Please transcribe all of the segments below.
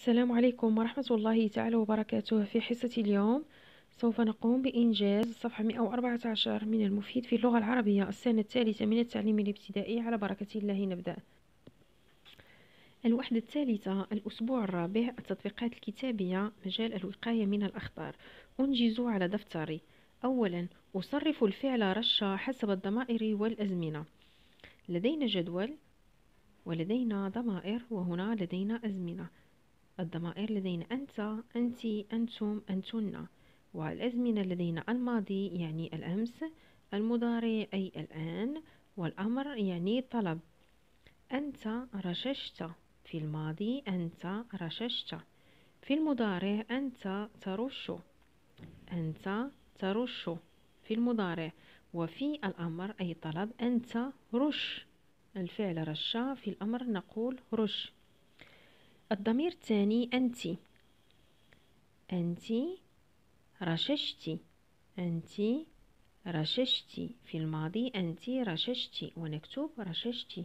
السلام عليكم ورحمة الله تعالى وبركاته. في حصة اليوم سوف نقوم بإنجاز صفحة 114 من المفيد في اللغة العربية السنة الثالثة من التعليم الابتدائي. على بركة الله نبدأ. الوحدة الثالثة، الأسبوع الرابع، التطبيقات الكتابية، مجال الوقاية من الأخطار. أنجز على دفتري. أولا، أصرف الفعل رشا حسب الضمائر والأزمنة. لدينا جدول ولدينا ضمائر، وهنا لدينا أزمنة. الضمائر لدينا أنت، أنت، أنتم، أنتن، والأزمنة لدينا الماضي يعني الأمس، المضارع أي الآن، والأمر يعني طلب. أنت رششت في الماضي، أنت رششت. في المضارع أنت ترش، أنت ترش في المضارع. وفي الأمر أي طلب أنت رش. الفعل رشا، في الأمر نقول رش. الضمير الثاني أنت. أنت رششتي، أنت رششتي في الماضي، أنت رششتي، ونكتب رششتي.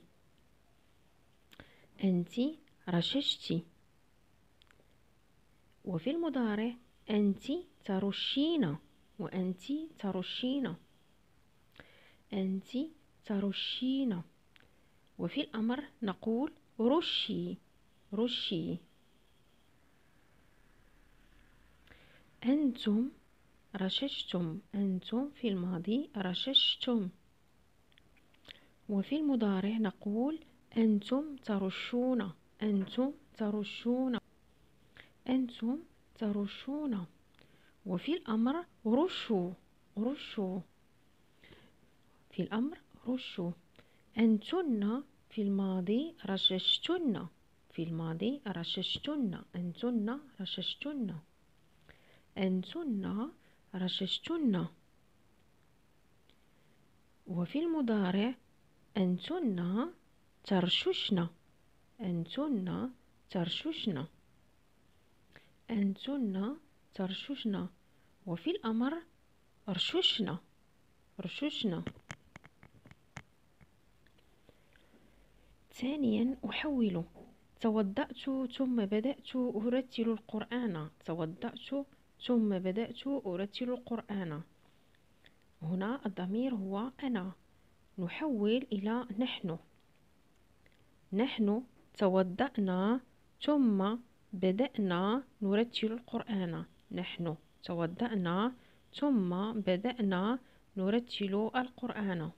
أنت رششتي. وفي المضارع أنت ترشين، وأنت ترشين، أنت ترشين. وفي الأمر نقول رشي، رشي. أنتم رششتم، أنتم في الماضي رششتم. وفي المضارع نقول أنتم ترشون، أنتم ترشون، أنتم ترشون. وفي الأمر رشوا، رشوا، في الأمر رشوا. أنتن في الماضي رششتن، في الماضي رششتن، أنتن رششتن، أنتن رششتن. وفي المضارع أنتن ترششن، أنتن ترششن، أنتن ترششن. وفي الأمر رششن، رششن. ثانيا، أحول. توضأت ثم بدأت أرتل القرآن، توضأت ثم بدأت أرتل القرآن. هنا الضمير هو أنا. نحول إلى نحن. نحن توضأنا ثم بدأنا نرتل القرآن. نحن توضأنا ثم بدأنا نرتل القرآن.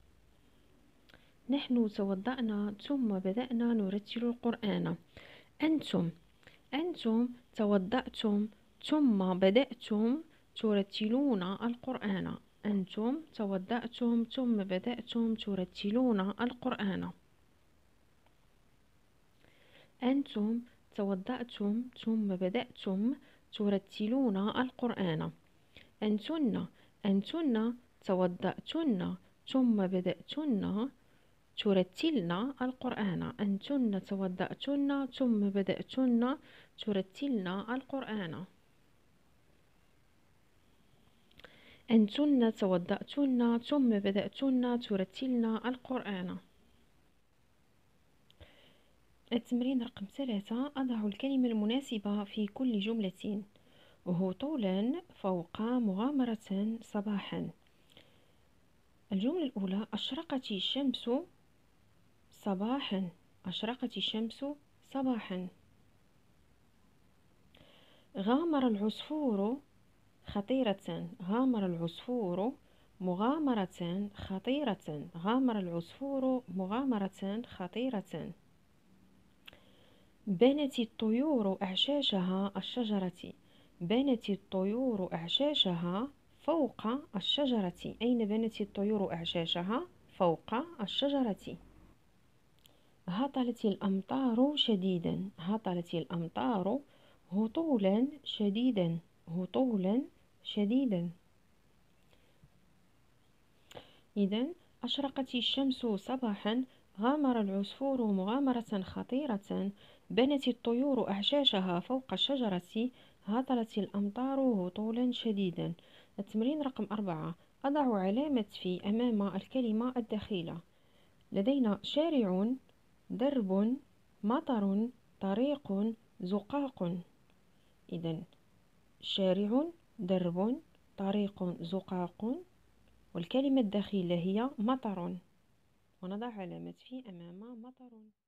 نحن توضأنا ثم بدأنا نرتل القرآن. أنتم. أنتم توضأتم ثم بدأتم ترتلون القرآن. أنتم توضأتم ثم بدأتم ترتلون القرآن. أنتم توضأتم ثم بدأتم ترتلون القرآن. أنتن. أنتن توضأتن ثم بدأتن ترتلن القرآن. أنتن توضأتن ثم بدأتن ترتلن القرآن. أنتن توضأتن ثم بدأتن ترتلن القرآن. التمرين رقم 3. أضع الكلمة المناسبة في كل جملة. هطولا فوق مغامرة صباحا. الجملة الأولى: أشرقت الشمس صباحا، أشرقت الشمس صباحا. غامر العصفور خطيرة، غامر العصفور مغامرة خطيرة، غامر العصفور مغامرة خطيرة. بنت الطيور أعشاشها الشجرة، بنت الطيور أعشاشها فوق الشجرة. أين بنت الطيور أعشاشها؟ فوق الشجرة. هطلت الأمطار شديدا، هطلت الأمطار هطولا شديدا، هطولا شديدا. إذن أشرقت الشمس صباحا، غامر العصفور مغامرة خطيرة، بنت الطيور أعشاشها فوق الشجرة، هطلت الأمطار هطولا شديدا. التمرين رقم 4. أضع علامة في أمام الكلمة الدخيلة. لدينا شارع، درب، مطر، طريق، زقاق. إذن شارع، درب، طريق، زقاق. والكلمة الدخيلة هي مطر، ونضع علامة في أمام مطر.